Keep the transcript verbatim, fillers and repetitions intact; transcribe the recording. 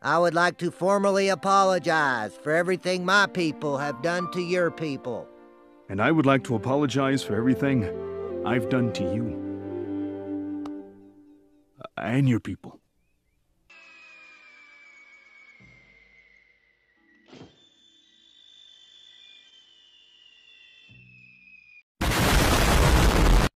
I would like to formally apologize for everything my people have done to your people. And I would like to apologize for everything I've done to you. And your people.